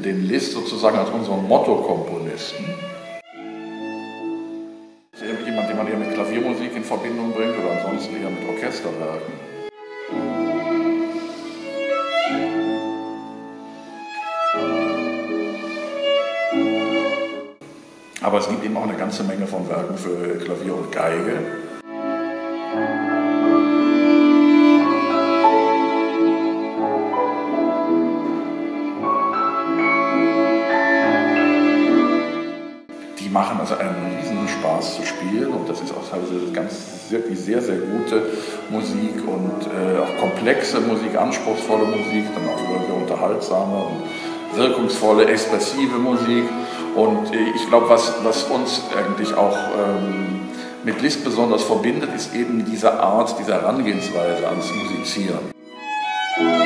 den Liszt sozusagen als unseren Motto-Komponisten. Das ist jemand, den man eher mit Klaviermusik in Verbindung bringt oder ansonsten eher mit Orchesterwerken. Aber es gibt eben auch eine ganze Menge von Werken für Klavier und Geige. Die machen also einen riesen Spaß zu spielen und das ist auch teilweise wirklich sehr, sehr gute Musik und auch komplexe Musik, anspruchsvolle Musik, dann auch wirklich unterhaltsame und wirkungsvolle, expressive Musik. Und ich glaube, was uns eigentlich auch mit Liszt besonders verbindet, ist eben diese Art, diese Herangehensweise ans Musizieren.